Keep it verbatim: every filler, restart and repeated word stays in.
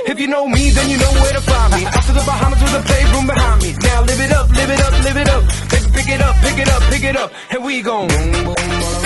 If you know me, then you know where to find me. Out to the Bahamas with a playroom behind me. Now live it up, live it up, live it up. Pick, pick it up, pick it up, pick it up. And we gon' boom, boom, boom.